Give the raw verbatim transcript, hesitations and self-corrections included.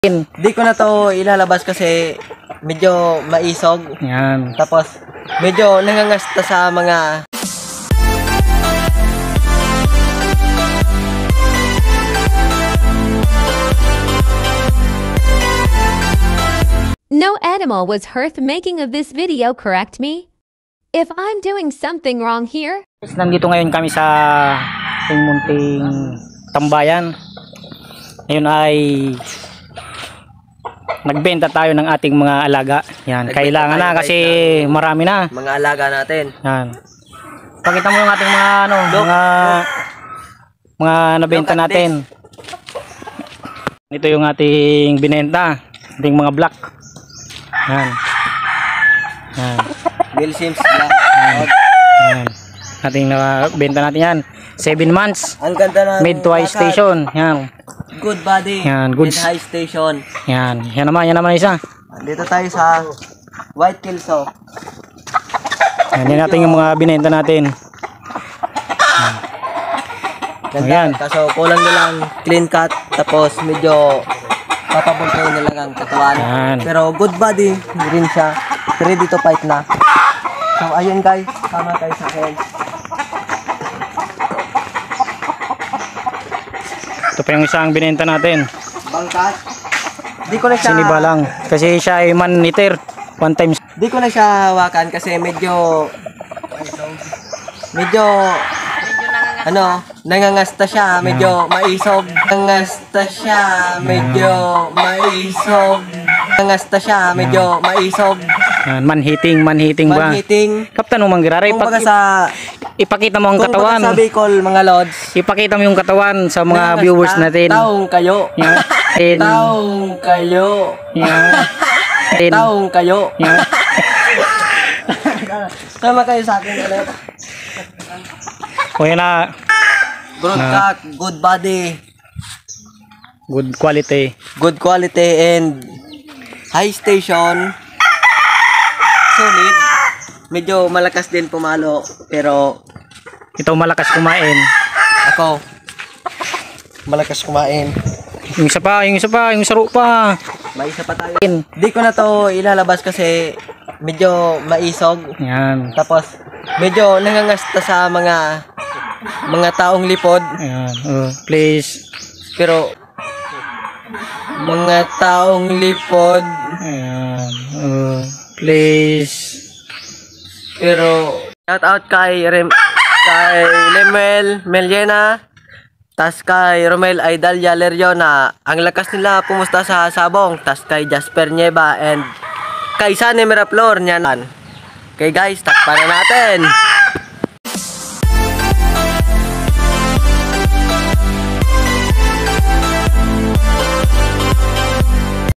Di ko na to ilalabas kasi medyo maisog. Yan. Tapos medyo nangangasta sa mga No animal was hurt making of this video, correct me? If I'm doing something wrong here. Nandito ngayon kami sa ating munting tambayan. Ngayon ay nagbenta tayo ng ating mga alaga. Yan, nagbenta kailangan na kasi marami na. Mga alaga natin. Yan. Pakita mo yung ating mga ano, Look. mga mga nabenta natin. Ito yung ating binenta, ating mga black. Yan. Yan. Bill Sims black. Yan. Yan. Ating nabenta natin yan. seven months. Ang ganda na. Made to high station. Yan. Good body. Yan, good high station. Yan. Yan naman, yan naman isa. Dito tayo sa White Kelso. Yan, yan natin yung mga binenta natin. Ganda. Ayan. Kaso kulang na lang clean cut. Tapos medyo papabulkaw na lang ang katawan. Yan. Pero good body rin siya. Ready to fight na. So ayun guys, tama tayo sa akin. Ito pa yung isang binenta natin. Bangkat. Di ko na siya Sinibalang. Kasi siya ay man-eater. One time. Di ko na siya hawakan kasi medyo medyo ano, nangangasta siya, medyo maisog. Nangangasta siya, medyo maisog. Nangangasta siya, medyo maisog. Yan, man-hitting, man-hitting ba? Man-hitting. Kaptan mo manggirar. Kung baga sa Ipakita mo ang kung katawan. baga sa Bicol, mga lods. Ipakita mo yung katawan sa mga Nangangasta, viewers natin. Taong kayo. Yan. Taong kayo. Yan. Taong kayo. Yan. Tama kayo sa akin ulit. O yan na. Good cut, good body, Good quality. good quality and high station. Solid. Medyo malakas din pumalo pero Ito malakas kumain. ako malakas kumain. Yung isa pa, yung isa pa, yung saro pa. May isa pa tayo. Di ko na to ilalabas kasi medyo maisog. Yan. Tapos medyo nangangasta sa mga mga taong lipod. Yan. Oh, please. Pero mga taong lipod. Ayan. Oh, please. Pero shout out kay Rem, kay Lemel Meliena, tas kay Romel Aidalia Leryo na ang lakas nila pumusta sa sabong, tas kay Jasper Nieva and kay Sane Miraflor niyan. Okay guys, takpan na natin.